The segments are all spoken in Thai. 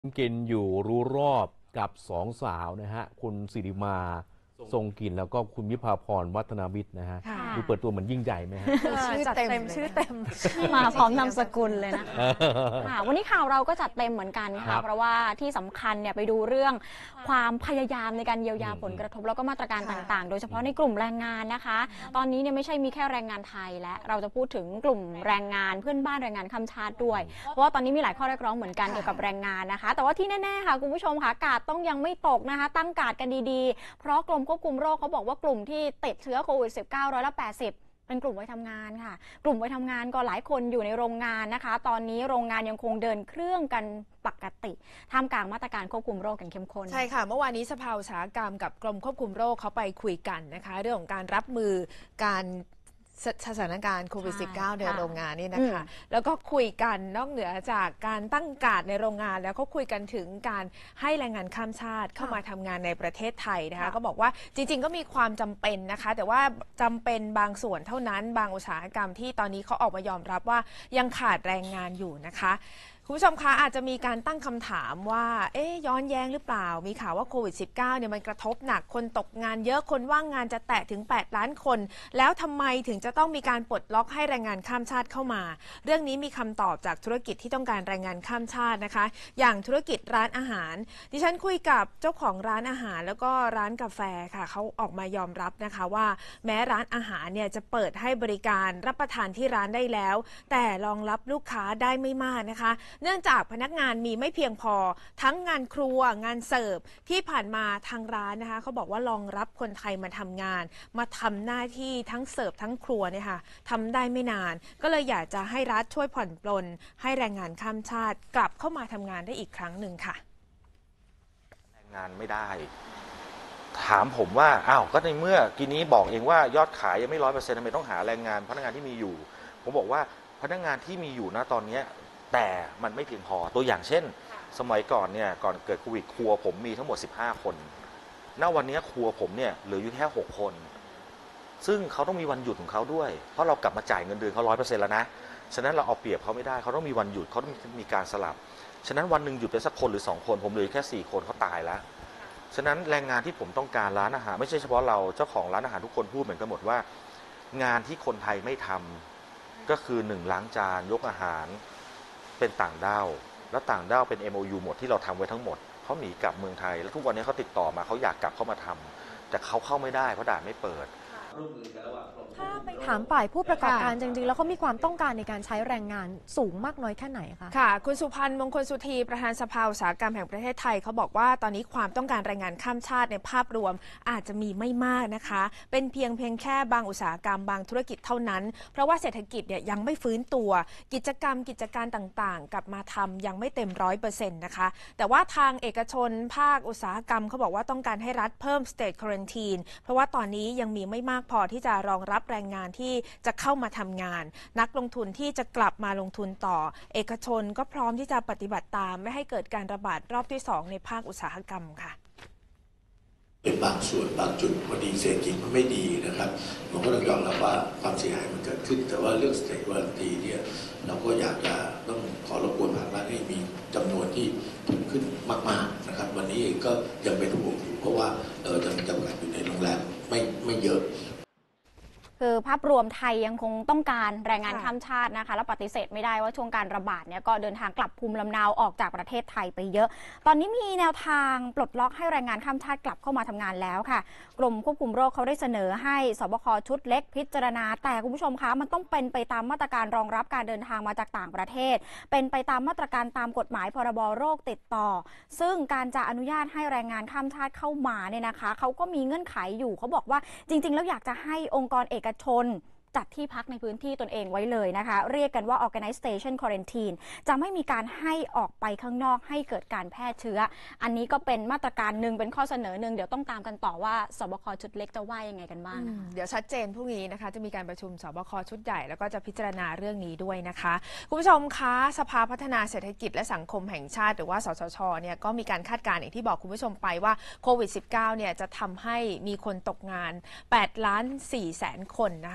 กินอยู่รู้รอบกับสองสาวนะฮะคุณสิริมาทรงกลิ่นแล้วก็คุณวิภาพรวัฒนาวิทย์นะฮะดูเปิดตัวเหมือนยิ่งใหญ่ไหมฮะชื่อเต็มชื่อเต็มมาพร้อมนามสกุลเลยนะคะวันนี้ข่าวเราก็จัดเต็มเหมือนกันค่ะเพราะว่าที่สำคัญเนี่ยไปดูเรื่องความพยายามในการเยียวยาผลกระทบแล้วก็มาตรการต่างๆโดยเฉพาะในกลุ่มแรงงานนะคะตอนนี้เนี่ยไม่ใช่มีแค่แรงงานไทยและเราจะพูดถึงกลุ่มแรงงานเพื่อนบ้านแรงงานข้ามชาติด้วยเพราะว่าตอนนี้มีหลายข้อเรียกร้องเหมือนกันเกี่ยวกับแรงงานนะคะแต่ว่าที่แน่ๆค่ะคุณผู้ชมค่ะกาดต้องยังไม่ตกนะคะตั้งกาดกันดีๆเพราะกรมควบคุมโรคเขาบอกว่ากลุ่มที่ติดเชื้อโควิด -19 80%เป็นกลุ่มวัยทำงานค่ะกลุ่มวัยทำงานก็หลายคนอยู่ในโรงงานนะคะตอนนี้โรงงานยังคงเดินเครื่องกันปกติท่ามกลางมาตรการควบคุมโรคกันเข้มข้นใช่ค่ะเมื่อวานนี้สภาอุตสาหกรรมกับกรมควบคุมโรคเขาไปคุยกันนะคะเรื่องของการรับมือการสถานการณ์โควิด -19 ในโรงงานนี่นะคะแล้วก็คุยกันนอกเหนือจากการตั้งการ์ดในโรงงานแล้วก็คุยกันถึงการให้แรงงานข้ามชาติเข้ามาทำงานในประเทศไทยนะคะก็บอกว่าจริงๆก็มีความจำเป็นนะคะแต่ว่าจำเป็นบางส่วนเท่านั้นบางอุตสาหกรรมที่ตอนนี้เขาออกมายอมรับว่ายังขาดแรงงานอยู่นะคะคุณผู้ชมคะอาจจะมีการตั้งคำถามว่าย้อนแย้งหรือเปล่ามีข่าวว่าโควิด -19 เนี่ยมันกระทบหนักคนตกงานเยอะคนว่างงานจะแตะถึง8 ล้านคนแล้วทำไมถึงจะต้องมีการปลดล็อกให้แรงงานข้ามชาติเข้ามาเรื่องนี้มีคำตอบจากธุรกิจที่ต้องการแรงงานข้ามชาตินะคะอย่างธุรกิจร้านอาหารดิฉันคุยกับเจ้าของร้านอาหารแล้วก็ร้านกาแฟค่ะเขาออกมายอมรับนะคะว่าแม้ร้านอาหารเนี่ยจะเปิดให้บริการรับประทานที่ร้านได้แล้วแต่รองรับลูกค้าได้ไม่มากนะคะเนื่องจากพนักงานมีไม่เพียงพอทั้งงานครัวงานเสิร์ฟที่ผ่านมาทางร้านนะคะเขาบอกว่ารองรับคนไทยมาทำงานมาทำหน้าที่ทั้งเสิร์ฟทั้งครัวเนี่ยค่ะทำได้ไม่นานก็เลยอยากจะให้รัฐช่วยผ่อนปลนให้แรงงานข้ามชาติกลับเข้ามาทำงานได้อีกครั้งหนึ่งค่ะแรงงานไม่ได้ถามผมว่าอ้าวก็ในเมื่อกี้นี้บอกเองว่ายอดขายยังไม่100%ทำไมต้องหาแรงงานพนักงานที่มีอยู่ผมบอกว่าพนักงานที่มีอยู่นะตอนนี้แต่มันไม่เพียงพอตัวอย่างเช่นสมัยก่อนเนี่ยก่อนเกิดโควิดครัวผมมีทั้งหมด15 คนณวันนี้ครัวผมเนี่ยเหลืออยู่แค่6 คนซึ่งเขาต้องมีวันหยุดของเขาด้วยเพราะเรากลับมาจ่ายเงินเดือนเขา100%แล้วนะฉะนั้นเราเอาเปรียบเขาไม่ได้เขาต้องมีวันหยุดเขาต้องมีการสลับฉะนั้นวันหนึ่งหยุดไปสักคนหรือ2 คนผมเหลือแค่4 คนเขาตายแล้วฉะนั้นแรงงานที่ผมต้องการร้านอาหารไม่ใช่เฉพาะเราเจ้าของร้านอาหารทุกคนพูดเหมือนกันหมดว่างานที่คนไทยไม่ทำก็คือ1ล้างจานยกอาหารเป็นต่างด้าวแล้วต่างด้าวเป็น MOU หมดที่เราทำไว้ทั้งหมดเขาหนีกลับเมืองไทยแล้วทุกวันนี้เขาติดต่อมาเขาอยากกลับเข้ามาทำแต่เขาเข้าไม่ได้เพราะด่านไม่เปิดถ้าไปถามฝ่ายผู้ประกอบการจริงๆแล้วเขามีความต้องการในการใช้แรงงานสูงมากน้อยแค่ไหนคะค่ะคุณสุพันธ์มงคลสุธีประธานสภาอุตสาหกรรมแห่งประเทศไทยเขาบอกว่าตอนนี้ความต้องการแรงงานข้ามชาติในภาพรวมอาจจะมีไม่มากนะคะเป็นเพียงแค่บางอุตสาหกรรมบางธุรกิจเท่านั้นเพราะว่าเศรษฐกิจเนี่ยยังไม่ฟื้นตัวกิจการต่างๆกลับมาทำยังไม่เต็ม100%นะคะแต่ว่าทางเอกชนภาคอุตสาหกรรมเขาบอกว่าต้องการให้รัฐเพิ่ม State Quarantine เพราะว่าตอนนี้ยังมีไม่มากพอที่จะรองรับแรงงานที่จะเข้ามาทำงานนักลงทุนที่จะกลับมาลงทุนต่อเอกชนก็พร้อมที่จะปฏิบัติตามไม่ให้เกิดการระบาดรอบที่2ในภาคอุตสาหกรรมค่ะเป็นบางส่วนบางจุดพอดีเศรษฐกิจมันไม่ดีนะครับผมก็ต้องยอมรับว่าความเสียหายมันเกิดขึ้นแต่ว่าเรื่องสเตทวารันตีเนี่ยเราก็อยากจะต้องขอรบกวนภาครัฐให้มีจำนวนที่เพิ่มขึ้นมากๆนะครับวันนี้เองก็ยังเป็นห่วงอยู่เพราะว่าจะจำกัดอยู่ในโรงแรมไม่เยอะคือภาพรวมไทยยังคงต้องการแรงงานข้ามชาตินะคะแล้วปฏิเสธไม่ได้ว่าช่วงการระบาดเนี่ยก็เดินทางกลับภูมิลำเนาออกจากประเทศไทยไปเยอะตอนนี้มีแนวทางปลดล็อกให้แรงงานข้ามชาติกลับเข้ามาทำงานแล้วค่ะกรมควบคุมโรคเขาได้เสนอให้สบคชุดเล็กพิจารณาแต่คุณผู้ชมคะมันต้องเป็นไปตามมาตรการรองรับการเดินทางมาจากต่างประเทศเป็นไปตามมาตรการตามกฎหมายพรบโรคติดต่อซึ่งการจะอนุญาตให้แรงงานข้ามชาติเข้ามาเนี่ยนะคะเขาก็มีเงื่อนไขอยู่เขาบอกว่าจริงๆแล้วอยากจะให้องค์กรเอกชนจัดที่พักในพื้นที่ตนเองไว้เลยนะคะเรียกกันว่า Organization Quarantine จะไม่มีการให้ออกไปข้างนอกให้เกิดการแพร่เชื้ออันนี้ก็เป็นมาตรการหนึ่งเป็นข้อเสนอหนึ่งเดี๋ยวต้องตามกันต่อว่าสบคชุดเล็กจะว่ายังไงกันบ้างเดี๋ยวชัดเจนพรุ่งนี้นะคะจะมีการประชุมสบคชุดใหญ่แล้วก็จะพิจารณาเรื่องนี้ด้วยนะคะคุณผู้ชมคะสภาพัฒนาเศรษฐกิจและสังคมแห่งชาติหรือว่าสสชเนี่ยก็มีการคาดการณ์อย่างที่บอกคุณผู้ชมไปว่าโควิด -19 เนี่ยจะทำให้มีคนตกงาน8.4 ล้านคนนะคะตัวเลข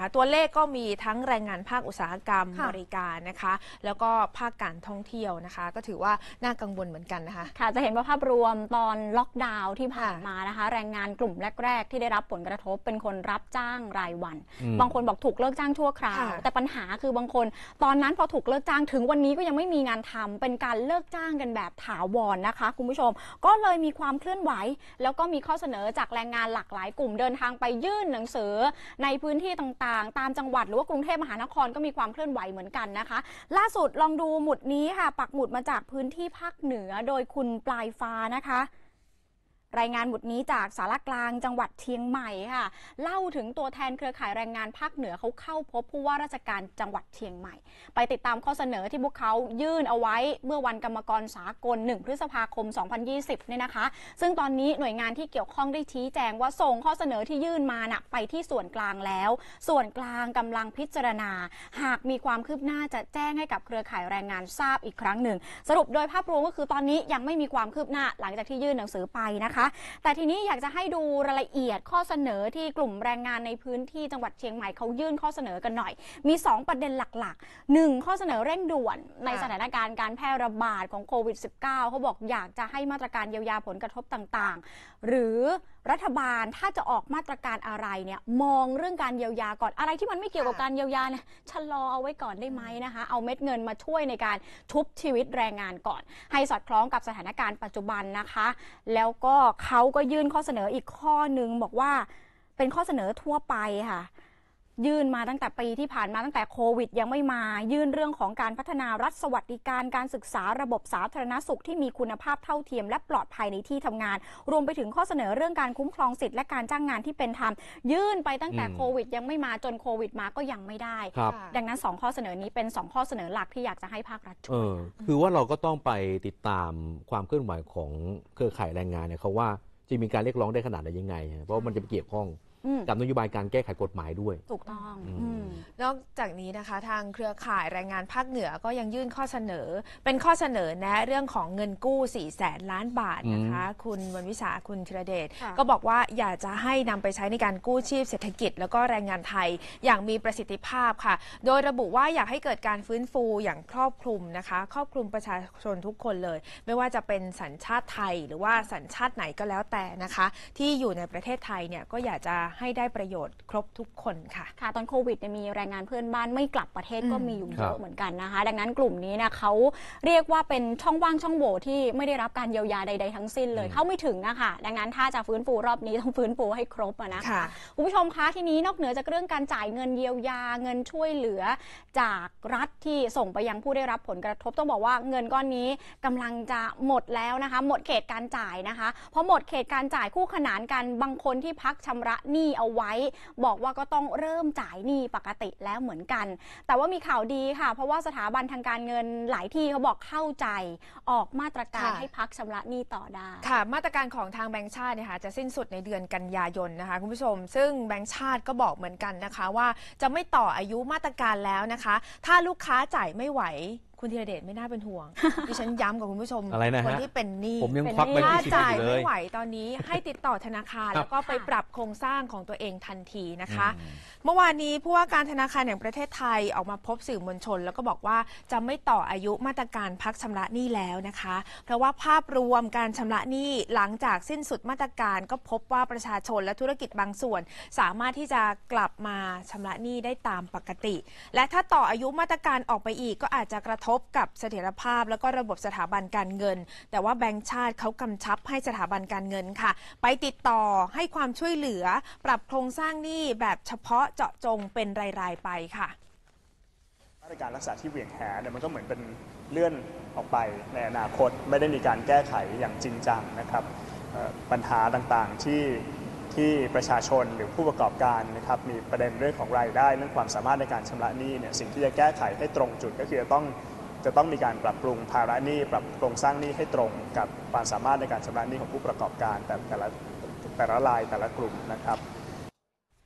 ก็มีทั้งแรงงานภาคอุตสาหกรรมค่ะบริการนะคะแล้วก็ภาคการท่องเที่ยวนะคะก็ถือว่าน่ากังวลเหมือนกันนะคะค่ะจะเห็นว่าภาพรวมตอนล็อกดาวน์ที่ผ่านค่ะมานะคะแรงงานกลุ่มแรก ๆ ที่ได้รับผลกระทบเป็นคนรับจ้างรายวันอืมบางคนบอกถูกเลิกจ้างชั่วคราวค่ะแต่ปัญหาคือบางคนตอนนั้นพอถูกเลิกจ้างถึงวันนี้ก็ยังไม่มีงานทำเป็นการเลิกจ้างกันแบบถาวรนะคะคุณผู้ชมก็เลยมีความเคลื่อนไหวแล้วก็มีข้อเสนอจากแรงงานหลากหลายกลุ่มเดินทางไปยื่นหนังสือในพื้นที่ต่างๆ ตามจังหวัดหรือว่ากรุงเทพมหานครก็มีความเคลื่อนไหวเหมือนกันนะคะ ล่าสุดลองดูหมุดนี้ค่ะปักหมุดมาจากพื้นที่ภาคเหนือโดยคุณปลายฟ้านะคะ รายงานหมุดนี้จากสารกลางจังหวัดเชียงใหม่ค่ะเล่าถึงตัวแทนเครือข่ายแรงงานภาคเหนือเขาเข้าพบผู้ว่าราชการจังหวัดเชียงใหม่ไปติดตามข้อเสนอที่พวกเขายื่นเอาไว้เมื่อวันกรรมกรสากล1 พฤษภาคม 2020 เนี่ยนะคะซึ่งตอนนี้หน่วยงานที่เกี่ยวข้องได้ชี้แจงว่าส่งข้อเสนอที่ยื่นมานะไปที่ส่วนกลางแล้วส่วนกลางกำลังพิจารณาหากมีความคืบหน้าจะแจ้งให้กับเครือข่ายแรงงานทราบอีกครั้งหนึ่งสรุปโดยภาพรวมก็คือตอนนี้ยังไม่มีความคืบหน้าหลังจากที่ยื่นหนังสือไปนะคะแต่ทีนี้อยากจะให้ดูรายละเอียดข้อเสนอที่กลุ่มแรงงานในพื้นที่จังหวัดเชียงใหม่เขายื่นข้อเสนอกันหน่อยมี2ประเด็นหลักๆ1ข้อเสนอเร่งด่วนในสถานการณ์การแพร่ระบาดของโควิด -19 เขาบอกอยากจะให้มาตรการเยียวยาผลกระทบต่างๆหรือรัฐบาลถ้าจะออกมาตรการอะไรเนี่ยมองเรื่องการเยียวยาก่อนอะไรที่มันไม่เกี่ยวกับการเยียวยาเนี่ยชะลอเอาไว้ก่อนได้ไหมนะคะเอาเม็ดเงินมาช่วยในการชุบชีวิตแรงงานก่อนให้สอดคล้องกับสถานการณ์ปัจจุบันนะคะแล้วก็เขาก็ยื่นข้อเสนออีกข้อนึงบอกว่าเป็นข้อเสนอทั่วไปค่ะยื่นมาตั้งแต่ปีที่ผ่านมาตั้งแต่โควิดยังไม่มายื่นเรื่องของการพัฒนารัฐสวัสดิการการศึกษาระบบสาธารณสุขที่มีคุณภาพเท่าเทียมและปลอดภัยในที่ทำงานรวมไปถึงข้อเสนอเรื่องการคุ้มครองสิทธิและการจ้างงานที่เป็นธรรมยื่นไปตั้งแต่โควิดยังไม่มาจนโควิดมาก็ยังไม่ได้ครับดังนั้น2ข้อเสนอนี้เป็น2ข้อเสนอหลักที่อยากจะให้ภาครัฐช่วยคือว่าเราก็ต้องไปติดตามความเคลื่อนไหวของเครือข่ายแรงงานเนี่ยเขาว่าจะมีการเรียกร้องได้ขนาดไหนยังไงเพราะมันจะไปเกี่ยวข้องกับนโยบายการแก้ไขกฎหมายด้วยถูกต้องนอกจากนี้นะคะทางเครือข่ายแรงงานภาคเหนือก็ยังยื่นข้อเสนอเป็นข้อเสนอแนะเรื่องของเงินกู้400,000 ล้านบาทนะคะคุณวรรณวิสาคุณธีรเดชค่ะก็บอกว่าอยากจะให้นำไปใช้ในการกู้ชีพเศรษฐกิจแล้วก็แรงงานไทยอย่างมีประสิทธิภาพค่ะโดยระบุว่าอยากให้เกิดการฟื้นฟูอย่างครอบคลุมนะคะครอบคลุมประชาชนทุกคนเลยไม่ว่าจะเป็นสัญชาติไทยหรือว่าสัญชาติไหนก็แล้วแต่นะคะที่อยู่ในประเทศไทยเนี่ยก็อยากจะให้ได้ประโยชน์ครบทุกคนค่ะค่ะตอนโควิดเนี่ยมีแรงงานเพื่อนบ้านไม่กลับประเทศก็มีอยู่คเยรับอะเหมือนกันนะคะดังนั้นกลุ่มนี้นะเขาเรียกว่าเป็นช่องว่างช่องโหว่ที่ไม่ได้รับการเยียวยาใดๆทั้งสิ้นเลยเข้าไม่ถึงอะค่ะดังนั้นถ้าจะฟื้นฟูรอบนี้ต้องฟื้นฟูให้ครบอะนะคะค่ะคุณผู้ชมคะทีนี้นอกเหนือจากเรื่องการจ่ายเงินเยียวยาเงินช่วยเหลือจากรัฐที่ส่งไปยังผู้ได้รับผลกระทบต้องบอกว่าเงินก้อนนี้กำลังจะหมดแล้วนะคะหมดเขตการจ่ายนะคะพอหมดเขตการจ่ายคู่ขนานกันบางคนที่พักชำระหนี้เอาไว้บอกว่าก็ต้องเริ่มจ่ายหนี้ปกติแล้วเหมือนกัน แต่ว่ามีข่าวดีค่ะเพราะว่าสถาบันทางการเงินหลายที่เขาบอกเข้าใจออกมาตรการค่ะให้พักชำระหนี้ต่อได้ค่ะมาตรการของทางแบงก์ชาติเนี่ยค่ะจะสิ้นสุดในเดือนกันยายนนะคะคุณผู้ชมซึ่งแบงก์ชาติก็บอกเหมือนกันนะคะว่าจะไม่ต่ออายุมาตรการแล้วนะคะ ถ้าลูกค้าจ่ายไม่ไหวคุณธีรเดชไม่น่าเป็นห่วง ดิฉันย้ำกับคุณผู้ชมอะไรนะฮะคนที่เป็นหนี้ผมยังควักไปถ้า 20 จ่ายอยู่เลไม่ยไหวตอนนี้ให้ติดต่อธนาคารครับแล้วก็ไปปรับโครงสร้างของตัวเองทันทีนะคะอืมเมื่อวานนี้ผู้ว่าการธนาคารแห่งประเทศไทยออกมาพบสื่อมวลชน แล้วก็บอกว่าจะไม่ต่ออายุมาตรการพักชำระหนี้แล้วนะคะ เพราะว่าภาพรวมการชำระหนี้หลังจากสิ้นสุดมาตรการก็พบว่าประชาชนและธุรกิจบางส่วน สามารถที่จะกลับมาชำระหนี้ได้ตามปกติ และถ้าต่ออายุมาตรการออกไปอีกก็อาจจะกระทบกับเสถียรภาพแล้วก็ระบบสถาบันการเงิน แต่ว่าแบงก์ชาติเขากำชับให้สถาบันการเงินค่ะ ไปติดต่อให้ความช่วยเหลือ ปรับโครงสร้างหนี้แบบเฉพาะเจาะจงเป็นรายๆไปค่ะมาตรการรักษาที่เหวี่ยงแหเนี่ยมันก็เหมือนเป็นเลื่อนออกไปในอนาคตไม่ได้มีการแก้ไขอย่างจริงจังนะครับปัญหาต่างๆที่ประชาชนหรือผู้ประกอบการนะครับมีประเด็นเรื่องของรายได้เรื่องความสามารถในการชำระหนี้เนี่ยสิ่งที่จะแก้ไขให้ตรงจุดก็คือจะต้องมีการปรับปรุงภาระหนี้ปรับโครงสร้างหนี้ให้ตรงกับความสามารถในการชำระหนี้ของผู้ประกอบการแต่ละรายแต่ละกลุ่มนะครับ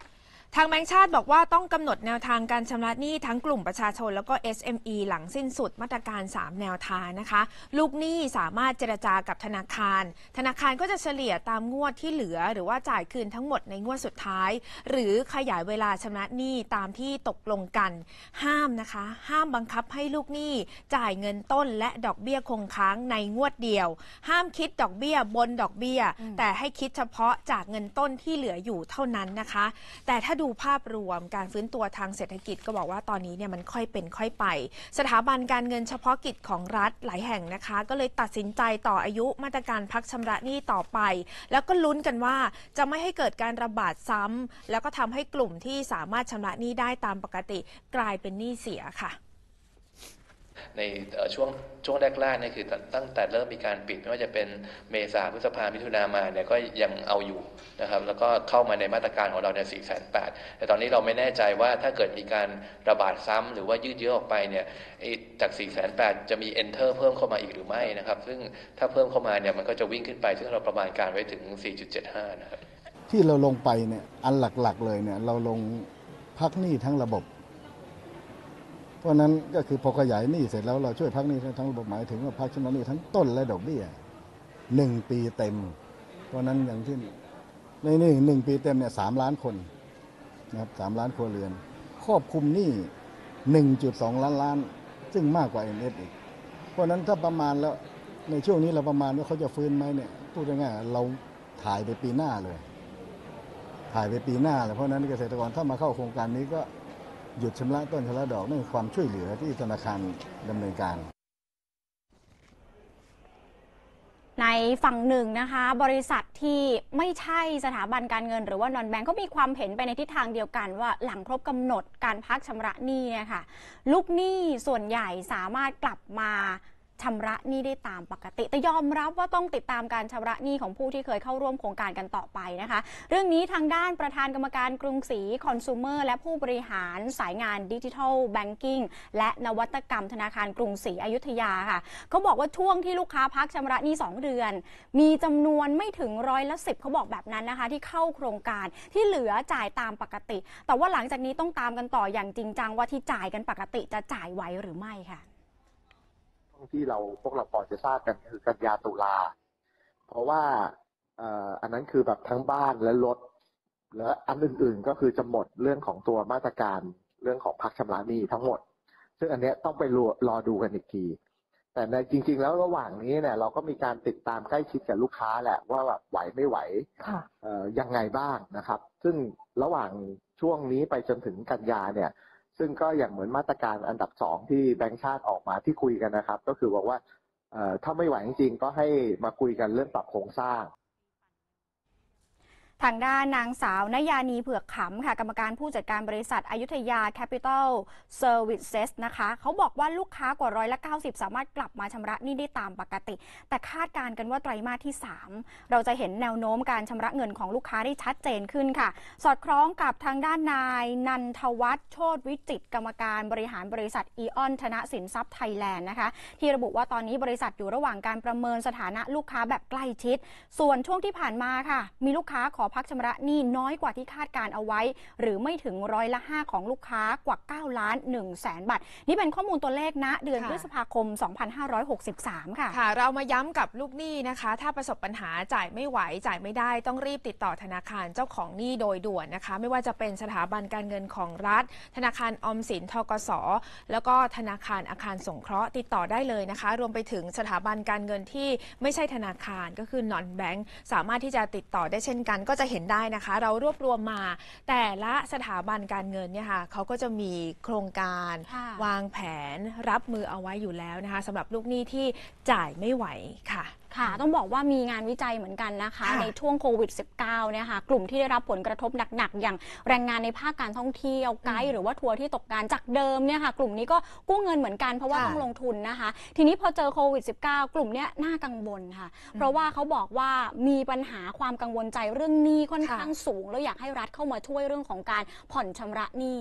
ทางแบงก์ชาติบอกว่าต้องกำหนดแนวทางการชำระหนี้ทั้งกลุ่มประชาชนแล้วก็ SME หลังสิ้นสุดมาตรการ 3 แนวทางนะคะลูกหนี้สามารถเจรจากับธนาคารก็จะเฉลี่ยตามงวดที่เหลือหรือว่าจ่ายคืนทั้งหมดในงวดสุดท้ายหรือขยายเวลาชำระหนี้ตามที่ตกลงกันห้ามบังคับให้ลูกหนี้จ่ายเงินต้นและดอกเบี้ยคงค้างในงวดเดียวห้ามคิดดอกเบี้ยบนดอกเบี้ยแต่ให้คิดเฉพาะจากเงินต้นที่เหลืออยู่เท่านั้นนะคะแต่ถ้าดูภาพรวมการฟื้นตัวทางเศรษฐกิจก็บอกว่าตอนนี้เนี่ยมันค่อยเป็นค่อยไปสถาบันการเงินเฉพาะกิจของรัฐหลายแห่งนะคะก็เลยตัดสินใจต่ออายุมาตรการพักชำระหนี้ต่อไปแล้วก็ลุ้นกันว่าจะไม่ให้เกิดการระบาดซ้ำแล้วก็ทำให้กลุ่มที่สามารถชำระหนี้ได้ตามปกติกลายเป็นหนี้เสียค่ะในช่วงแรกๆนี่คือตั้งแต่เริ่มมีการปิดไม่ว่าจะเป็นเมษาพฤษภามิถุนามาเนี่ยก็ยังเอาอยู่นะครับแล้วก็เข้ามาในมาตรการของเราเนี่ย480,000แต่ตอนนี้เราไม่แน่ใจว่าถ้าเกิดมีการระบาดซ้ำหรือว่ายืดเยื้อออกไปเนี่ยจาก480,000จะมี enter เพิ่มเข้ามาอีกหรือไม่นะครับซึ่งถ้าเพิ่มเข้ามาเนี่ยมันก็จะวิ่งขึ้นไปซึ่งเราประมาณการไว้ถึง 4.75 นะครับที่เราลงไปเนี่ยอันหลักๆเลยเนี่ยเราลงพักหนี้ทั้งระบบเพราะนั้นก็คือพอขยายหนี้เสร็จแล้วเราช่วยพักหนี้ทั้งระบบหมายถึงว่าพักชำระหนี้ทั้งต้นและดอกเบี้ย1 ปีเต็มเพราะนั้นอย่างที่ใน1 ปีเต็มเนี่ย3 ล้านคนนะครับ3 ล้านครัวเรือนครอบคลุมหนี้ 1.2 ล้านซึ่งมากกว่า NS อีกเพราะนั้นถ้าประมาณแล้วในช่วงนี้เราประมาณว่าเขาจะฟื้นไหมเนี่ยพูดง่ายๆเราถ่ายไปปีหน้าเลยเพราะนั้นเกษตรกรถ้ามาเข้าโครงการนี้ก็หยุดชำระต้นชำระดอกนั่นคือความช่วยเหลือที่ธนาคารดำเนินการในฝั่งหนึ่งนะคะบริษัทที่ไม่ใช่สถาบันการเงินหรือว่านอนแบงก์ก็มีความเห็นไปในทิศทางเดียวกันว่าหลังครบกำหนดการพักชำระหนี้เนี่ยค่ะลูกหนี้ส่วนใหญ่สามารถกลับมาชำระหนี้ได้ตามปกติแต่ยอมรับว่าต้องติดตามการชำระหนี้ของผู้ที่เคยเข้าร่วมโครงการกันต่อไปนะคะเรื่องนี้ทางด้านประธานกรรมการกรุงศรีคอน sumer และผู้บริหารสายงานดิจิทัลแบงกิ้งและนวัตกรรมธนาคารกรุงศรีอยุธยาค่ะเขาบอกว่าช่วงที่ลูกค้าพักชำระหนี้2 เดือนมีจำนวนไม่ถึง10%เขาบอกแบบนั้นนะคะที่เข้าโครงการที่เหลือจ่ายตามปกติแต่ว่าหลังจากนี้ต้องตามกันต่ออย่างจริงจังว่าที่จ่ายกันปกติจะจ่ายไหวหรือไม่ค่ะที่พวกเราพอจะทราบกันคือกันยาตุลาเพราะว่าอันนั้นคือแบบทั้งบ้านและรถและอันอื่นๆก็คือจะหมดเรื่องของตัวมาตรการเรื่องของพักชำระหนี้ทั้งหมดซึ่งอันนี้ต้องไปรอดูกันอีกทีแต่ในจริงๆแล้วระหว่างนี้เนี่ยเราก็มีการติดตามใกล้ชิดกับลูกค้าแหละว่าแบบไหวไม่ไหวยังไงบ้างนะครับซึ่งระหว่างช่วงนี้ไปจนถึงกันยาเนี่ยซึ่งก็อย่างเหมือนมาตรการอันดับ2ที่แบงก์ชาติออกมาที่คุยกันนะครับก็คือบอกว่าถ้าไม่ไหวจริงๆก็ให้มาคุยกันเรื่องปรับโครงสร้างทางด้านนางสาวนยานีเผือกขำค่ะกรรมการผู้จัดการบริษัทอยุธยา Capital Services นะคะเขาบอกว่าลูกค้ากว่า90%สามารถกลับมาชำระหนี้ได้ตามปกติแต่คาดการณ์กันว่าไตรมาสที่3เราจะเห็นแนวโน้มการชำระเงินของลูกค้าได้ชัดเจนขึ้นค่ะสอดคล้องกับทางด้านนายนันทวัฒน์โชติวิจิตรกรรมการบริหารบริษัทอีออนธนสินทรัพย์ไทยแลนด์นะคะที่ระบุว่าตอนนี้บริษัทอยู่ระหว่างการประเมินสถานะลูกค้าแบบใกล้ชิดส่วนช่วงที่ผ่านมาค่ะมีลูกค้าขอพักชำระหนี้น้อยกว่าที่คาดการเอาไว้หรือไม่ถึง5%ของลูกค้ากว่า9,100,000 บาทนี่เป็นข้อมูลตัวเลขณเดือนพฤษภาคม 2563 ค่ะเรามาย้ำกับลูกหนี้นะคะถ้าประสบปัญหาจ่ายไม่ไหวจ่ายไม่ได้ต้องรีบติดต่อธนาคารเจ้าของหนี้โดยด่วนนะคะไม่ว่าจะเป็นสถาบันการเงินของรัฐธนาคารออมสินธกส.แล้วก็ธนาคารอาคารสงเคราะห์ติดต่อได้เลยนะคะรวมไปถึงสถาบันการเงินที่ไม่ใช่ธนาคารก็คือนอนแบงก์สามารถที่จะติดต่อได้เช่นกันก็จะเห็นได้นะคะเรารวบรวมมาแต่ละสถาบันการเงินเนี่ยค่ะเขาก็จะมีโครงการวางแผนรับมือเอาไว้อยู่แล้วนะคะสำหรับลูกหนี้ที่จ่ายไม่ไหวค่ะต้องบอกว่ามีงานวิจัยเหมือนกันนะคะในช่วงโควิด -19 เนี่ยค่ะกลุ่มที่ได้รับผลกระทบหนักๆอย่างแรงงานในภาคการท่องเที่ยวไกด์หรือว่าทัวร์ที่ตกงานจากเดิมเนี่ยค่ะกลุ่มนี้ก็กู้เงินเหมือนกันเพราะว่าต้องลงทุนนะคะทีนี้พอเจอโควิด -19 กลุ่มนี้น่ากังวลค่ะเพราะว่าเขาบอกว่ามีปัญหาความกังวลใจเรื่องหนี้ค่อนข้างสูงแล้วอยากให้รัฐเข้ามาช่วยเรื่องของการผ่อนชำระหนี้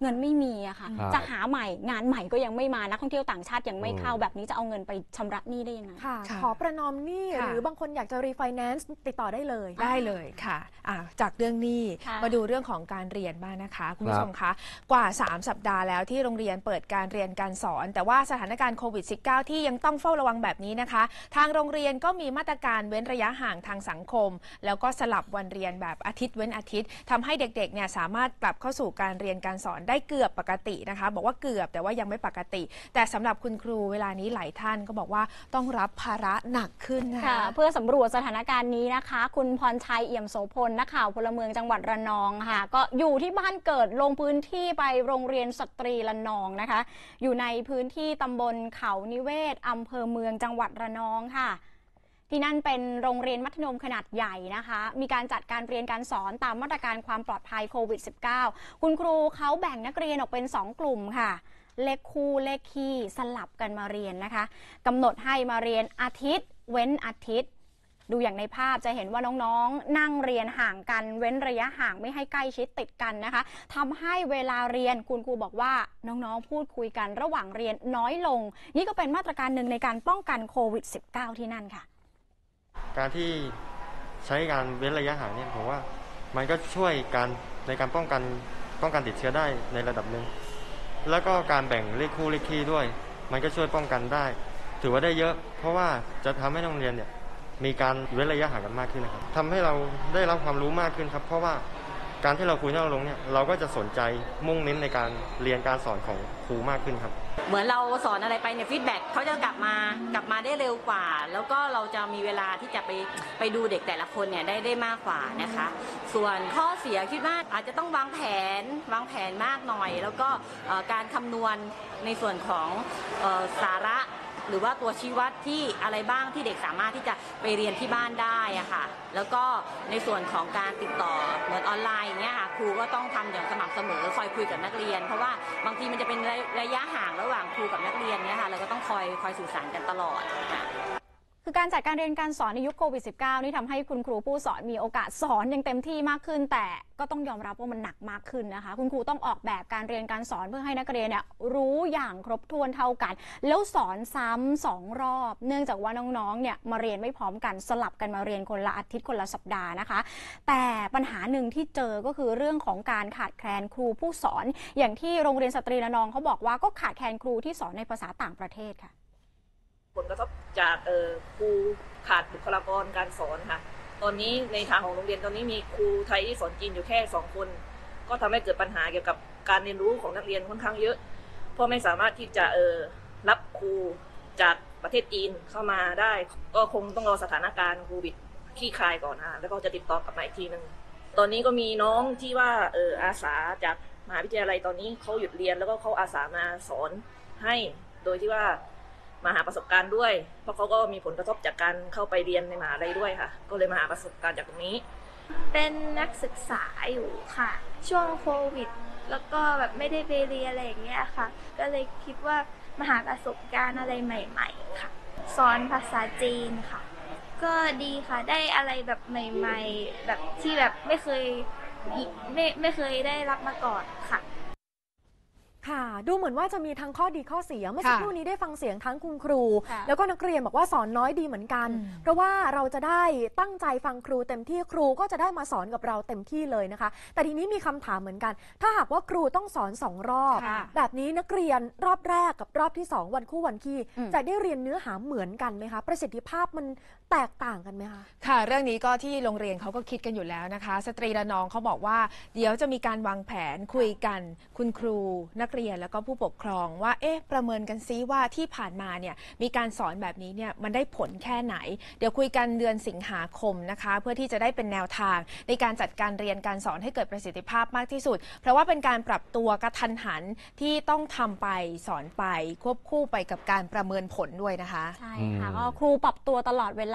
เงินไม่มีอะค่ะจะหาใหม่งานใหม่ก็ยังไม่มานักท่องเที่ยวต่างชาติยังไม่เข้าแบบนี้จะเอาเงินไปชำระหนี้ได้ยังไงค่ะขอประนอมหนี้หรือบางคนอยากจะรีไฟแนนซ์ติดต่อได้เลยค่ะจากเรื่องหนี้มาดูเรื่องของการเรียนบ้างนะคะคุณผู้ชมคะกว่า3สัปดาห์แล้วที่โรงเรียนเปิดการเรียนการสอนแต่ว่าสถานการณ์โควิด -19 ที่ยังต้องเฝ้าระวังแบบนี้นะคะทางโรงเรียนก็มีมาตรการเว้นระยะห่างทางสังคมแล้วก็สลับวันเรียนแบบอาทิตย์เว้นอาทิตย์ทำให้เด็กๆเนี่ยสามารถกลับเข้าสู่การเรียนการสอนได้เกือบปกตินะคะบอกว่าเกือบแต่ว่ายังไม่ปกติแต่สำหรับคุณครูเวลานี้หลายท่านก็บอกว่าต้องรับภาระหนักขึ้นนะคะเพื่อสำรวจสถานการณ์นี้นะคะคุณพรชัยเอี่ยมโสพลนักข่าวพลเมืองจังหวัดระนองค่ะก็อยู่ที่บ้านเกิดลงพื้นที่ไปโรงเรียนสตรีระนองนะคะอยู่ในพื้นที่ตำบลเขานิเวศอำเภอเมืองจังหวัดระนองค่ะที่นั่นเป็นโรงเรียนมัธยมขนาดใหญ่นะคะมีการจัดการเรียนการสอนตามมาตรการความปลอดภัยโควิด -19 คุณครูเขาแบ่งนักเรียนออกเป็น2กลุ่มค่ะเลขคู่เลขคี่สลับกันมาเรียนนะคะกำหนดให้มาเรียนอาทิตย์เว้นอาทิตย์ดูอย่างในภาพจะเห็นว่าน้องๆนั่งเรียนห่างกันเว้นระยะห่างไม่ให้ใกล้ชิดติดกันนะคะทำให้เวลาเรียนคุณครูบอกว่าน้องๆพูดคุยกันระหว่างเรียนน้อยลงนี่ก็เป็นมาตรการหนึ่งในการป้องกันโควิด -19 ที่นั่นค่ะการที่ใช้การเว้นระยะห่างเนี่ยผมว่ามันก็ช่วยการในการป้องกันติดเชื้อได้ในระดับหนึ่งแล้วก็การแบ่งเลขคู่เลขคี่ด้วยมันก็ช่วยป้องกันได้ถือว่าได้เยอะเพราะว่าจะทำให้โรงเรียนเนี่ยมีการเว้นระยะห่างกันมากขึ้นนะครับทำให้เราได้รับความรู้มากขึ้นครับเพราะว่าการที่เราคุยนั่งลงเนี่ยเราก็จะสนใจมุ่งเน้นในการเรียนการสอนของครูมากขึ้นครับเหมือนเราสอนอะไรไปเนี่ยฟีดแบ็กเขาจะกลับมาได้เร็วกว่าแล้วก็เราจะมีเวลาที่จะไปดูเด็กแต่ละคนเนี่ยได้มากกว่านะคะส่วนข้อเสียคิดว่าอาจจะต้องวางแผนมากหน่อยแล้วก็การคำนวณในส่วนของสาระหรือว่าตัวชี้วัดที่อะไรบ้างที่เด็กสามารถที่จะไปเรียนที่บ้านได้อะค่ะแล้วก็ในส่วนของการติดต่อเหมือนออนไลน์เนี่ยค่ะครูก็ต้องทำอย่างสม่ำเสมอคอยคุยกับนักเรียนเพราะว่าบางทีมันจะเป็นระยะห่างระหว่างครูกับนักเรียนเนี่ยค่ะเราก็ต้องคอยสื่อสารกันตลอดค่ะคือการจัดการเรียนการสอนในยุคโควิด -19 นี่ทำให้คุณครูผู้สอนมีโอกาสสอนอย่างเต็มที่มากขึ้นแต่ก็ต้องยอมรับว่ามันหนักมากขึ้นนะคะคุณครูต้องออกแบบการเรียนการสอนเพื่อให้นักเรียนเนี่ยรู้อย่างครบถ้วนเท่ากันแล้วสอนซ้ำ2 รอบเนื่องจากว่าน้องๆเนี่ยมาเรียนไม่พร้อมกันสลับกันมาเรียนคนละอาทิตย์คนละสัปดาห์นะคะแต่ปัญหาหนึ่งที่เจอก็คือเรื่องของการขาดแคลนครูผู้สอนอย่างที่โรงเรียนสตรีระนองเขาบอกว่าก็ขาดแคลนครูที่สอนในภาษาต่างประเทศค่ะผลกระทบจากครูขาดบุคลากรการสอนค่ะตอนนี้ในทางของโรงเรียนตอนนี้มีครูไทยที่สอนจีนอยู่แค่2 คนก็ทำให้เกิดปัญหาเกี่ยวกับการเรียนรู้ของนักเรียนค่อนข้างเยอะเพราะไม่สามารถที่จะรับครูจากประเทศจีนเข้ามาได้ก็คงต้องรอสถานการณ์โควิดคลี่คลายก่อนนะแล้วก็จะติดต่อกลับมาอีกทีนึงตอนนี้ก็มีน้องที่ว่าอาสาจากมหาวิทยาลัยตอนนี้เขาหยุดเรียนแล้วก็เขาอาสามาสอนให้โดยที่ว่ามาหาประสบการณ์ด้วยเพราะเขาก็มีผลกระทบจากการเข้าไปเรียนในมหาลัยด้วยค่ะก็เลยมาหาประสบการณ์จากตรงนี้เป็นนักศึกษาอยู่ค่ะช่วงโควิดแล้วก็แบบไม่ได้ไปเรียนอะไรอย่างเงี้ยค่ะก็เลยคิดว่ามาหาประสบการณ์อะไรใหม่ๆค่ะสอนภาษาจีนค่ะก็ดีค่ะได้อะไรแบบใหม่ๆแบบที่แบบไม่เคยได้รับมาก่อนค่ะค่ะดูเหมือนว่าจะมีทั้งข้อดีข้อเสียเมื่อสักครู่นี้ได้ฟังเสียงทั้งคุณครูแล้วก็นักเรียนบอกว่าสอนน้อยดีเหมือนกันเพราะว่าเราจะได้ตั้งใจฟังครูเต็มที่ครูก็จะได้มาสอนกับเราเต็มที่เลยนะคะแต่ทีนี้มีคำถามเหมือนกันถ้าหากว่าครูต้องสอน2 รอบแบบนี้นักเรียนรอบแรกกับรอบที่2วันคู่วันขี้จะได้เรียนเนื้อหาเหมือนกันไหมคะประสิทธิภาพมันแตกต่างกันไหมคะค่ะเรื่องนี้ก็ที่โรงเรียนเขาก็คิดกันอยู่แล้วนะคะสตรีระนองเขาบอกว่าเดี๋ยวจะมีการวางแผนคุยกันคุณครูนักเรียนแล้วก็ผู้ปกครองว่าประเมินกันซิว่าที่ผ่านมาเนี่ยมีการสอนแบบนี้เนี่ยมันได้ผลแค่ไหนเดี๋ยวคุยกันเดือนสิงหาคมนะคะเพื่อที่จะได้เป็นแนวทางในการจัดการเรียนการสอนให้เกิดประสิทธิภาพมากที่สุดเพราะว่าเป็นการปรับตัวกระทันหันที่ต้องทำไปสอนไปควบคู่ไปกับการประเมินผลด้วยนะคะใช่ค่ะก็ครูปรับตัวตลอดเวลา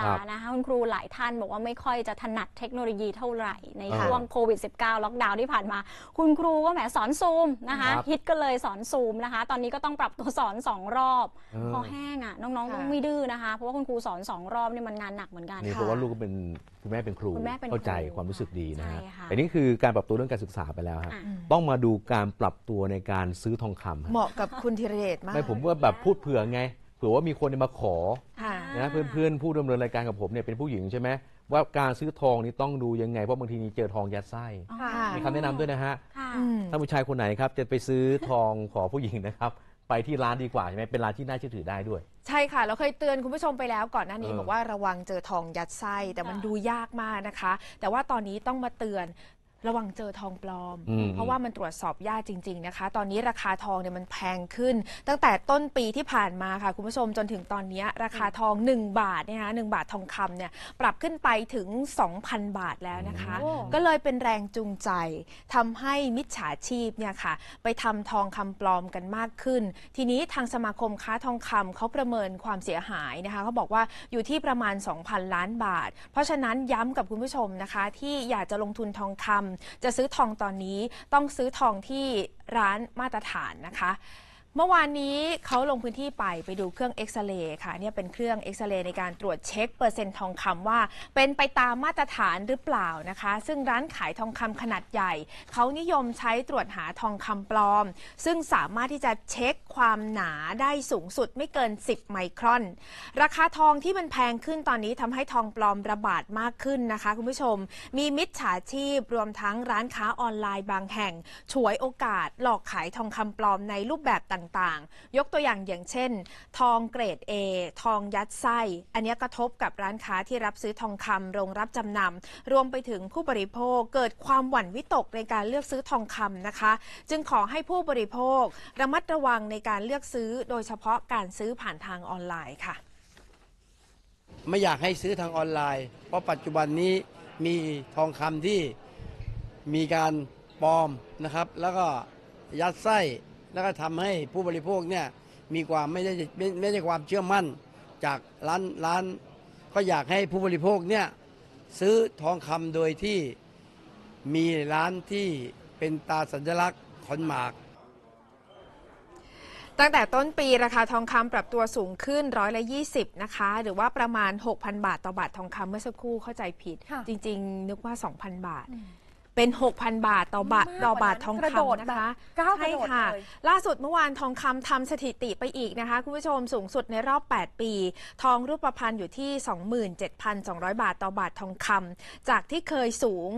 นะคะคุณครูหลายท่านบอกว่าไม่ค่อยจะถนัดเทคโนโลยีเท่าไหร่ในช่วงโควิด -19 ล็อกดาวน์ที่ผ่านมาคุณครูก็แหมสอนซูมนะคะฮิตก็เลยสอนซูมนะคะตอนนี้ก็ต้องปรับตัวสอน2 รอบพอแห้งน้องๆต้องไม่ดื้อนะคะเพราะว่าคุณครูสอน2 รอบนี่มันงานหนักเหมือนกันนี่เพราะว่าลูกก็เป็นคุณแม่เป็นครูเข้าใจความรู้สึกดีนะฮะค่ะแต่นี่คือการปรับตัวเรื่องการศึกษาไปแล้วครับต้องมาดูการปรับตัวในการซื้อทองคำเหมาะกับคุณธีรเดชมากไม่ผมว่าแบบพูดเผื่อไงเผื่อว่ามีคนมาขอนะเพื่อนๆผู้ดำเนินรายการกับผมเนี่ยเป็นผู้หญิงใช่ไหมว่าการซื้อทองนี่ต้องดูยังไงเพราะบางทีนี่เจอทองยัดไส้มีคำแนะนำด้วยนะฮะถ้าผู้ชายคนไหนครับจะไปซื้อทองขอผู้หญิงนะครับไปที่ร้านดีกว่าใช่ไหมเป็นร้านที่น่าเชื่อถือได้ด้วยใช่ค่ะเราเคยเตือนคุณผู้ชมไปแล้วก่อนหน้านี้บอกว่าระวังเจอทองยัดไส้แต่มันดูยากมากนะคะแต่ว่าตอนนี้ต้องมาเตือนระวังเจอทองปลอมเพราะว่ามันตรวจสอบยากจริงๆนะคะตอนนี้ราคาทองเนี่ยมันแพงขึ้นตั้งแต่ต้นปีที่ผ่านมาค่ะคุณผู้ชมจนถึงตอนนี้ราคาทอง1 บาทเนี่ยนะ1 บาททองคำเนี่ยปรับขึ้นไปถึง 2,000 บาทแล้วนะคะก็เลยเป็นแรงจูงใจทำให้มิจฉาชีพเนี่ยค่ะไปทำทองคำปลอมกันมากขึ้นทีนี้ทางสมาคมค้าทองคำเขาประเมินความเสียหายนะคะเขาบอกว่าอยู่ที่ประมาณ 2,000 ล้านบาทเพราะฉะนั้นย้ำกับคุณผู้ชมนะคะที่อยากจะลงทุนทองคำจะซื้อทองตอนนี้ต้องซื้อทองที่ร้านมาตรฐานนะคะเมื่อวานนี้เขาลงพื้นที่ไปดูเครื่องเอ็กซเรย์ค่ะเนี่ยเป็นเครื่องเอ็กซเรย์ในการตรวจเช็คเปอร์เซ็นต์ทองคำว่าเป็นไปตามมาตรฐานหรือเปล่านะคะซึ่งร้านขายทองคำขนาดใหญ่เขานิยมใช้ตรวจหาทองคำปลอมซึ่งสามารถที่จะเช็คความหนาได้สูงสุดไม่เกิน10 ไมครอนราคาทองที่มันแพงขึ้นตอนนี้ทำให้ทองปลอมระบาดมากขึ้นนะคะคุณผู้ชมมีมิจฉาชีพรวมทั้งร้านค้าออนไลน์บางแห่งฉวยโอกาสหลอกขายทองคำปลอมในรูปแบบต่างๆยกตัวอย่างเช่นทองเกรด A ทองยัดไส้อันนี้กระทบกับร้านค้าที่รับซื้อทองคำโรงรับจำนำรวมไปถึงผู้บริโภคเกิดความหวั่นวิตกในการเลือกซื้อทองคำนะคะจึงขอให้ผู้บริโภคระมัดระวังในการเลือกซื้อโดยเฉพาะการซื้อผ่านทางออนไลน์ค่ะไม่อยากให้ซื้อทางออนไลน์เพราะปัจจุบันนี้มีทองคำที่มีการปลอมนะครับแล้วก็ยัดไส้แล้วก็ทำให้ผู้บริโภคเนี่ยมีความไม่ได้ความเชื่อมั่นจากร้านก็อยากให้ผู้บริโภคเนี่ยซื้อทองคำโดยที่มีร้านที่เป็นตราสัญลักษณ์ขอนหมากตั้งแต่ต้นปีราคาทองคำปรับตัวสูงขึ้น120นะคะหรือว่าประมาณ 6,000 บาทต่อบาททองคำเมื่อสักครู่เข้าใจผิดจริงๆนึกว่า 2,000 บาทเป็น 6,000 บาทต่อบาททองคำนะคะใช่ค่ะล่าสุดเมื่อวานทองคำทำสถิติไปอีกนะคะคุณผู้ชมสูงสุดในรอบ8ปีทองรูปพรรณอยู่ที่ 27,200 บาทต่อบาททองคำจากที่เคยสูง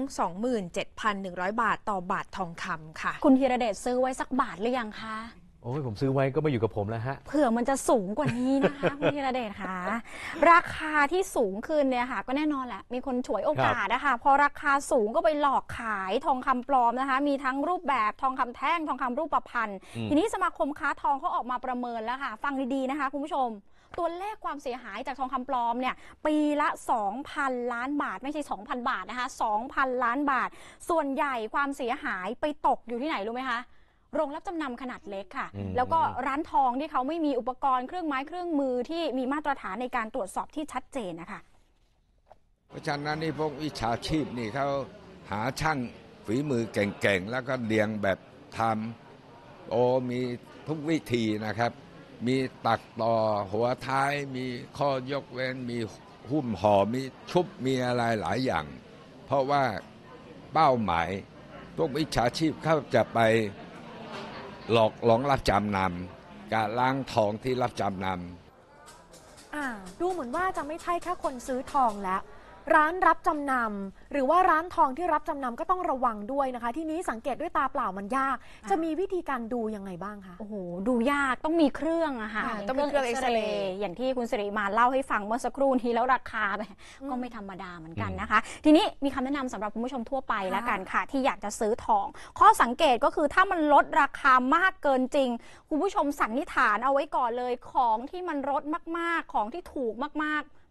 27,100 บาทต่อบาททองคำค่ะคุณธีรเดชซื้อไว้สักบาทหรือยังคะโอ้ยผมซื้อไว้ก็มาอยู่กับผมแล้วฮะเผื่อมันจะสูงกว่านี้นะคะคุณธีรเดชค่ะราคาที่สูงขึ้นเนี่ยค่ะก็แน่นอนแหละมีคนฉวยโอกาสนะคะพอราคาสูงก็ไปหลอกขายทองคำปลอมนะคะมีทั้งรูปแบบทองคำแท่งทองคำรูปพรรณทีนี้สมาคมค้าทองเขาออกมาประเมินแล้วค่ะฟังดีๆนะคะคุณผู้ชมตัวเลขความเสียหายจากทองคำปลอมเนี่ยปีละ 2,000 ล้านบาทไม่ใช่ 2,000 บาทนะคะ 2,000 ล้านบาทส่วนใหญ่ความเสียหายไปตกอยู่ที่ไหนรู้ไหมคะโรงรับจำนำขนาดเล็กค่ะแล้วก็ร้านทองที่เขาไม่มีอุปกรณ์เครื่องไม้เครื่องมือที่มีมาตรฐานในการตรวจสอบที่ชัดเจนนะคะเพราะฉะนั้นนี่พวกวิชาชีพนี่เขาหาช่างฝีมือเก่งๆแล้วก็เรียงแบบทำมีทุกวิธีนะครับมีตัดต่อหัวท้ายมีข้อยกเว้นมีหุ้มห่อมีชุบมีอะไรหลายอย่างเพราะว่าเป้าหมายพวกวิชาชีพเขาจะไปหลอกลวงรับจำนำการล้างทองที่รับจำนำดูเหมือนว่าจะไม่ใช่แค่คนซื้อทองแล้วร้านรับจำนำหรือว่าร้านทองที่รับจำนำก็ต้องระวังด้วยนะคะที่นี้สังเกตด้วยตาเปล่ามันยากจะมีวิธีการดูยังไงบ้างคะโอ้โหดูยากต้องมีเครื่องอะค่ะต้องมีเครื่องเอ็กซเรย์อย่างที่คุณสิริมาเล่าให้ฟังเมื่อสักครู่นี้แล้วราคาก็ไม่ธรรมดาเหมือนกันนะคะทีนี้มีคำแนะนำสำหรับคุณผู้ชมทั่วไปแล้วกันค่ะที่อยากจะซื้อทองข้อสังเกตก็คือถ้ามันลดราคามากเกินจริงคุณผู้ชมสันนิษฐานเอาไว้ก่อนเลยของที่มันลดมากๆของที่ถูกมากๆ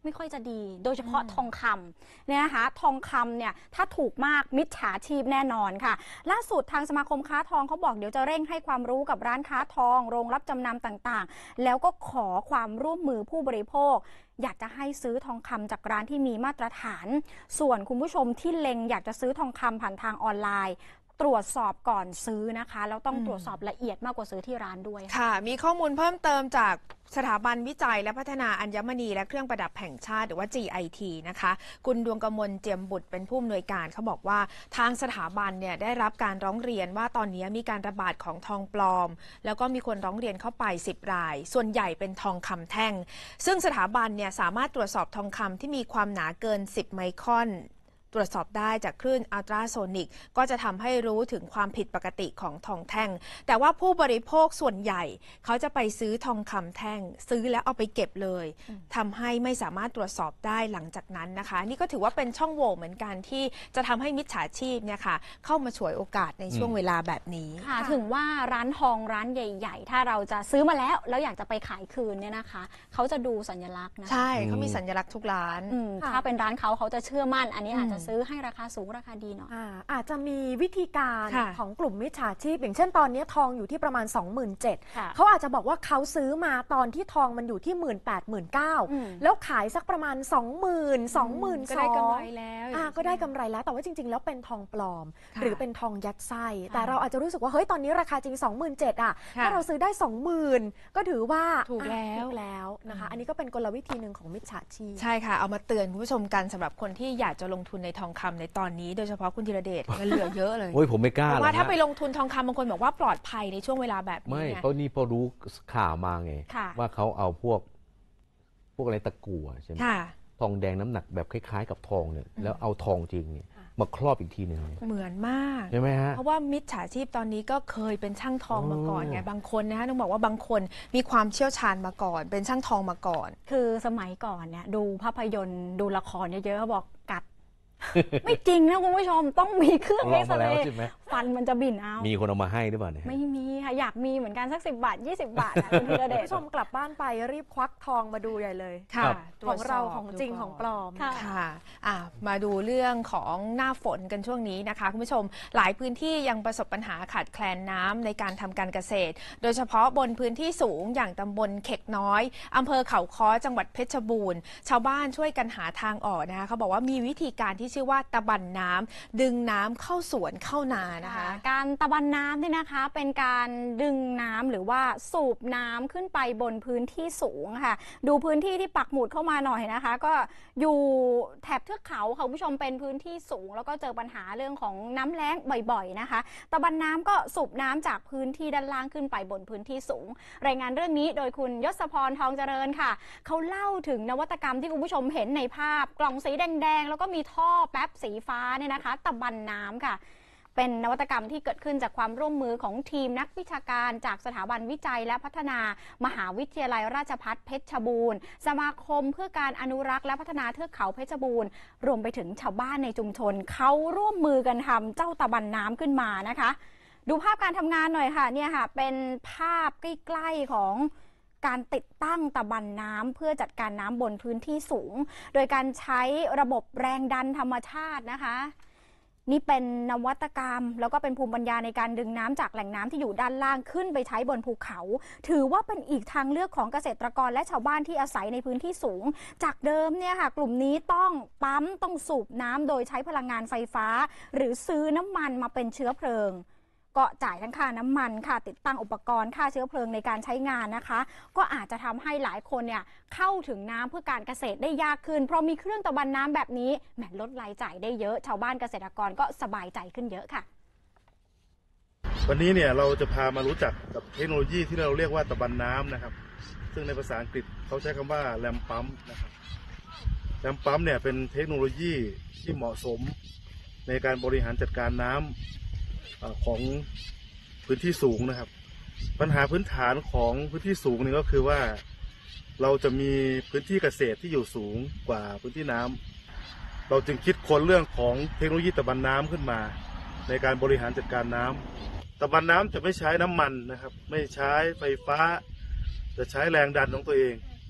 ไม่ค่อยจะดี โดยเฉพาะทองคำเนี่ยนะคะทองคำเนี่ยถ้าถูกมากมิจฉาชีพแน่นอนค่ะล่าสุดทางสมาคมค้าทองเขาบอกเดี๋ยวจะเร่งให้ความรู้กับร้านค้าทองโรงรับจำนำต่างๆแล้วก็ขอความร่วมมือผู้บริโภคอยากจะให้ซื้อทองคำจากร้านที่มีมาตรฐานส่วนคุณผู้ชมที่เล็งอยากจะซื้อทองคำผ่านทางออนไลน์ตรวจสอบก่อนซื้อนะคะแล้วต้องตรวจสอบละเอียดมากกว่าซื้อที่ร้านด้วยค่ะมีข้อมูลเพิ่มเติมจากสถาบันวิจัยและพัฒนาอัญมณีและเครื่องประดับแห่งชาติหรือว่า GIT นะคะคุณดวงกมลเจียมบุตรเป็นผู้อำนวยการเขาบอกว่าทางสถาบันเนี่ยได้รับการร้องเรียนว่าตอนนี้มีการระบาดของทองปลอมแล้วก็มีคนร้องเรียนเข้าไป10 รายส่วนใหญ่เป็นทองคำแท่งซึ่งสถาบันเนี่ยสามารถตรวจสอบทองคำที่มีความหนาเกิน10 ไมครอนตรวจสอบได้จากคลื่นอัลตราโซนิกก็จะทำให้รู้ถึงความผิดปกติของทองแท่งแต่ว่าผู้บริโภคส่วนใหญ่เขาจะไปซื้อทองคำแท่งซื้อแล้วเอาไปเก็บเลยทำให้ไม่สามารถตรวจสอบได้หลังจากนั้นนะคะนี่ก็ถือว่าเป็นช่องโหว่เหมือนกันที่จะทำให้มิจฉาชีพเนี่ยค่ะเข้ามาฉวยโอกาสในช่วงเวลาแบบนี้ค่ะถึงว่าร้านทองร้านใหญ่ๆถ้าเราจะซื้อมาแล้วอยากจะไปขายคืนเนี่ยนะคะเขาจะดูสัญลักษณ์นะใช่เขามีสัญลักษณ์ทุกร้านถ้าเป็นร้านเขาจะเชื่อมั่นอันนี้อาจจะซื้อให้ราคาสูงราคาดีหน่อยอาจจะมีวิธีการของกลุ่มมิจฉาชีพอย่างเช่นตอนนี้ทองอยู่ที่ประมาณ 27,000 เขาอาจจะบอกว่าเขาซื้อมาตอนที่ทองมันอยู่ที่ 18,000-19,000 แล้วขายสักประมาณ 20,000 22,000 ก็ได้กำไรแล้วก็ได้กำไรแล้วแต่ว่าจริงๆแล้วเป็นทองปลอมหรือเป็นทองยัดไส้แต่เราอาจจะรู้สึกว่าเฮ้ยตอนนี้ราคาจริง 27,000 ถ้าเราซื้อได้ 20,000 ก็ถือว่าถูกแล้วนะคะอันนี้ก็เป็นกลวิธีหนึ่งของมิจฉาชีพใช่ค่ะเอามาเตือนคุณผู้ชมกันสำหรับคนที่อยากจะลงทุนในทองคำในตอนนี้โดยเฉพาะคุณธีรเดชเงินเหลือเยอะเลยโอ้ยผมไม่กล้าเพราะว่าถ้าไปลงทุนทองคำบางคนบอกว่าปลอดภัยในช่วงเวลาแบบนี้ไม่เพราะนี่พอรู้ข่าวมาไงว่าเขาเอาพวกอะไรตะกั่วใช่ไหมทองแดงน้ำหนักแบบคล้ายๆกับทองเนี่ยแล้วเอาทองจริงเนี่ยมาครอบอีกทีหนึ่งเหมือนมากใช่ไหมฮะเพราะว่ามิจฉาชีพตอนนี้ก็เคยเป็นช่างทองมาก่อนไงบางคนนะคะต้องบอกว่าบางคนมีความเชี่ยวชาญมาก่อนเป็นช่างทองมาก่อนคือสมัยก่อนเนี่ยดูภาพยนตร์ดูละครเยอะๆเขาบอกกัดไม่จริงนะคุณผู้ชมต้องมีเครื่องเอ็กซเรย์ฟันมันจะบิ่นเอามีคนเอามาให้หรือเปล่าเนี่ยไม่มีค่ะอยากมีเหมือนกันสัก10 บาท 20 บาทนะคุณธีรเดชผู้ชมกลับบ้านไปรีบควักทองมาดูใหญ่เลยของเราของจริงของปลอมค่ะมาดูเรื่องของหน้าฝนกันช่วงนี้นะคะคุณผู้ชมหลายพื้นที่ยังประสบปัญหาขาดแคลนน้ำในการทำการเกษตรโดยเฉพาะบนพื้นที่สูงอย่างตำบลเข็กน้อยอำเภอเขาค้อจังหวัดเพชรบูรณ์ชาวบ้านช่วยกันหาทางออกนะคะเขาบอกว่ามีวิธีการที่ชื่อว่าตะบันน้ำดึงน้ำเข้าสวนเข้านานะคะการตะบันน้ำเนี่ยนะคะเป็นการดึงน้ำหรือว่าสูบน้ำขึ้นไปบนพื้นที่สูงค่ะดูพื้นที่ที่ปักหมุดเข้ามาหน่อยนะคะก็อยู่แถบเทือกเขาค่ะคุณผู้ชมเป็นพื้นที่สูงแล้วก็เจอปัญหาเรื่องของน้ำแล้งบ่อยๆนะคะตะบันน้ำก็สูบน้ำจากพื้นที่ด้านล่างขึ้นไปบนพื้นที่สูงรายงานเรื่องนี้โดยคุณยศพรทองเจริญค่ะเขาเล่าถึงนวัตกรรมที่คุณผู้ชมเห็นในภาพกล่องสีแดงๆแล้วก็มีท่อแป๊บสีฟ้าเนี่ยนะคะตะบันน้ำค่ะเป็นนวัตกรรมที่เกิดขึ้นจากความร่วมมือของทีมนักวิชาการจากสถาบันวิจัยและพัฒนามหาวิทยาลัยราชภัฏเพชรบูรณ์สมาคมเพื่อการอนุรักษ์และพัฒนาเทือกเขาเพชรบูรณ์รวมไปถึงชาวบ้านในชุมชนเขาร่วมมือกันทำเจ้าตะบันน้ำขึ้นมานะคะดูภาพการทำงานหน่อยค่ะเนี่ยค่ะเป็นภาพใกล้ๆของการติดตั้งตะบันน้ำเพื่อจัดการน้ำบนพื้นที่สูงโดยการใช้ระบบแรงดันธรรมชาตินะคะนี่เป็นนวัตกรรมแล้วก็เป็นภูมิปัญญาในการดึงน้ำจากแหล่งน้ำที่อยู่ด้านล่างขึ้นไปใช้บนภูเขาถือว่าเป็นอีกทางเลือกของเกษตรกรและชาวบ้านที่อาศัยในพื้นที่สูงจากเดิมเนี่ยค่ะกลุ่มนี้ต้องปั๊มต้องสูบน้ำโดยใช้พลังงานไฟฟ้าหรือซื้อน้ำมันมาเป็นเชื้อเพลิงก็จ่ายทั้งค่าน้ำมันค่ะติดตั้งอุปกรณ์ค่าเชื้อเพลิงในการใช้งานนะคะก็อาจจะทำให้หลายคนเนี่ยเข้าถึงน้ำเพื่อการเกษตรได้ยากขึ้นเพราะมีเครื่องตะบันน้ำแบบนี้แหมลดรายจ่ายได้เยอะชาวบ้านเกษตรกรก็สบายใจขึ้นเยอะค่ะวันนี้เนี่ยเราจะพามารู้จักกับเทคโนโลยีที่เราเรียกว่าตะบันน้ำนะครับซึ่งในภาษาอังกฤษเขาใช้คำว่าแรมปั๊มนะครับแรมปั๊มเนี่ยเป็นเทคโนโลยีที่เหมาะสมในการบริหารจัดการน้ำของพื้นที่สูงนะครับปัญหาพื้นฐานของพื้นที่สูงนี่ก็คือว่าเราจะมีพื้นที่เกษตรที่อยู่สูงกว่าพื้นที่น้ำเราจึงคิดค้นเรื่องของเทคโนโลยีตะบันน้ำขึ้นมาในการบริหารจัดการน้ำตะบันน้ำจะไม่ใช้น้ำมันนะครับไม่ใช้ไฟฟ้าจะใช้แรงดันของตัวเอง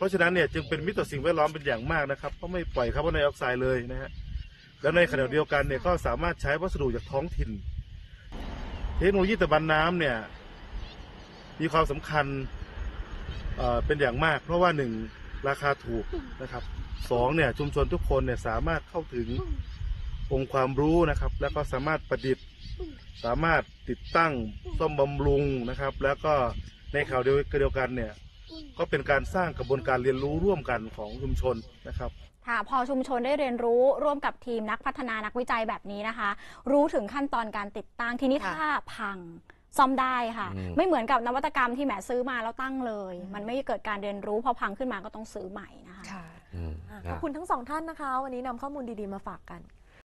เพราะฉะนั้นเนี่ยจึงเป็นมิตรต่อสิ่งแวดล้อมเป็นอย่างมากนะครับเพราะไม่ปล่อยคาร์บอนไดออกไซด์เลยนะฮะแล้วในขณะเดียวกันเนี่ยก็สามารถใช้วัสดุจากท้องถิ่นเทคโนโลยีตะบันน้ำเนี่ยมีความสำคัญเป็นอย่างมากเพราะว่าหนึ่งราคาถูกนะครับสองเนี่ยชุมชนทุกคนเนี่ยสามารถเข้าถึงองค์ความรู้นะครับแล้วก็สามารถประดิษฐ์สามารถติดตั้งซ่อมบำรุงนะครับแล้วก็ในข่าวเดียวกันเนี่ยก็เป็นการสร้างกระบวนการเรียนรู้ร่วมกันของชุมชนนะครับค่ะพอชุมชนได้เรียนรู้ร่วมกับทีมนักพัฒนานักวิจัยแบบนี้นะคะรู้ถึงขั้นตอนการติดตั้งทีนี้ถ้าพังซ่อมได้ค่ะไม่เหมือนกับนวัตกรรมที่แหมซื้อมาแล้วตั้งเลยมันไม่เกิดการเรียนรู้พอพังขึ้นมาก็ต้องซื้อใหม่นะคะขอบคุณทั้งสองท่านนะคะวันนี้นำข้อมูลดีๆมาฝากกัน